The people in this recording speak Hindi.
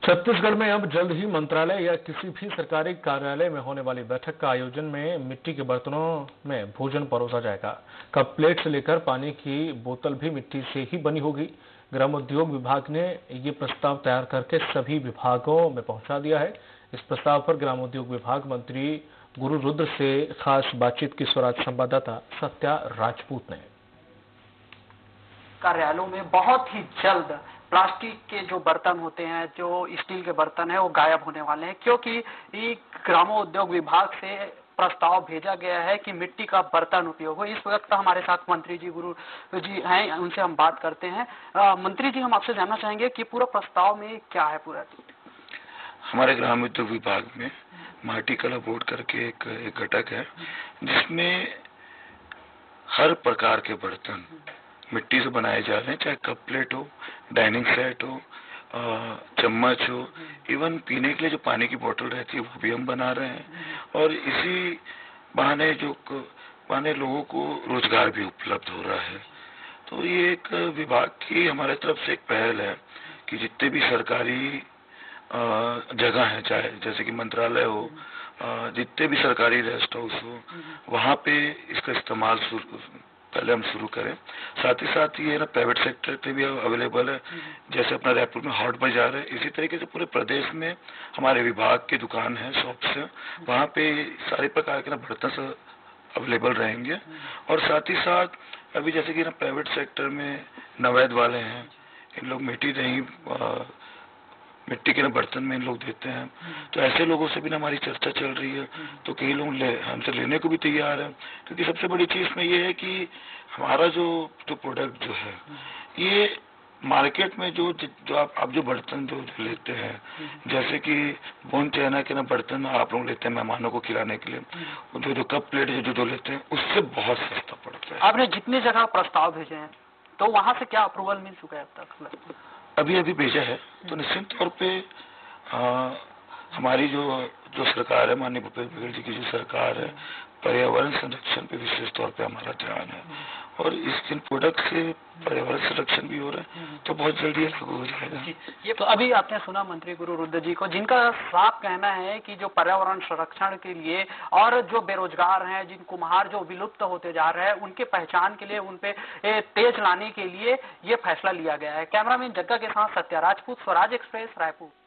छत्तीसगढ़ में अब जल्द ही मंत्रालय या किसी भी सरकारी कार्यालय में होने वाली बैठक का आयोजन में मिट्टी के बर्तनों में भोजन परोसा जाएगा। कप प्लेट से लेकर पानी की बोतल भी मिट्टी से ही बनी होगी। ग्रामोद्योग विभाग ने ये प्रस्ताव तैयार करके सभी विभागों में पहुंचा दिया है। इस प्रस्ताव पर ग्रामोद्योग विभाग मंत्री गुरु रुद्र से खास बातचीत की स्वराज संवाददाता सत्या राजपूत ने। कार्यालयों में बहुत ही जल्द प्लास्टिक के जो बर्तन होते हैं, जो स्टील के बर्तन है, वो गायब होने वाले हैं, क्योंकि ग्रामोद्योग विभाग से प्रस्ताव भेजा गया है कि मिट्टी का बर्तन उपयोग हो। इस वक्त हमारे साथ मंत्री जी गुरु जी हैं, उनसे हम बात करते हैं। मंत्री जी, हम आपसे जानना चाहेंगे कि पूरा प्रस्ताव में क्या है। पूरा हमारे ग्रामोद्योग विभाग में माटी कला बोर्ड करके एक घटक है, जिसमें हर प्रकार के बर्तन मिट्टी से बनाए जा रहे हैं, चाहे कप प्लेट हो, डाइनिंग सेट हो, चम्मच हो, इवन पीने के लिए जो पानी की बोतल रहती है वो भी हम बना रहे हैं। और इसी बहाने लोगों को रोजगार भी उपलब्ध हो रहा है। तो ये एक विभाग की हमारे तरफ से एक पहल है कि जितने भी सरकारी जगह है, चाहे जैसे कि मंत्रालय हो, जितने भी सरकारी रेस्ट हाउस हो, वहाँ पे इसका इस्तेमाल पहले हम शुरू करें। साथ ही साथ ये ना प्राइवेट सेक्टर पे भी अवेलेबल है, जैसे अपना रायपुर में हॉट बाजार है, इसी तरीके से पूरे प्रदेश में हमारे विभाग की दुकान है, शॉप्स है, वहाँ पे सारे प्रकार के ना बर्तन अवेलेबल रहेंगे। और साथ ही साथ अभी जैसे कि ना प्राइवेट सेक्टर में नवैद वाले हैं, इन लोग मिट्टी के ना बर्तन में इन लोग देते हैं, तो ऐसे लोगों से भी ना हमारी चर्चा चल रही है। तो कई लोग हमसे लेने को भी तैयार है, क्योंकि सबसे बड़ी चीज में ये है कि हमारा जो प्रोडक्ट जो है, ये मार्केट में जो आप जो बर्तन जो लेते हैं, जैसे कि बोन चाइना के ना बर्तन आप लोग लेते हैं मेहमानों को खिलाने के लिए, जो कप प्लेट जो लेते हैं, उससे बहुत सस्ता पड़ता है। आपने जितनी जगह प्रस्ताव भेजे हैं, तो वहां से क्या अप्रूवल मिल चुका है अब तक? अभी भेजा है, तो निश्चित तौर पे हमारी जो सरकार है, माननीय भूपेश बघेल जी की जो सरकार है, पर्यावरण संरक्षण पे विशेष तौर पे हमारा ध्यान है। और इस दिन प्रोडक्ट से पर्यावरण संरक्षण भी हो रहा है, तो बहुत जल्दी ये लागू हो जाएगा। ये तो अभी आपने सुना मंत्री गुरु रुद्र जी को, जिनका साफ कहना है कि जो पर्यावरण संरक्षण के लिए और जो बेरोजगार हैं, जिन कुम्हार जो विलुप्त होते जा रहे हैं, उनके पहचान के लिए, उनपे तेज लाने के लिए ये फैसला लिया गया है। कैमरामैन जग्गा के साथ सत्या राजपूत, स्वराज एक्सप्रेस, रायपुर।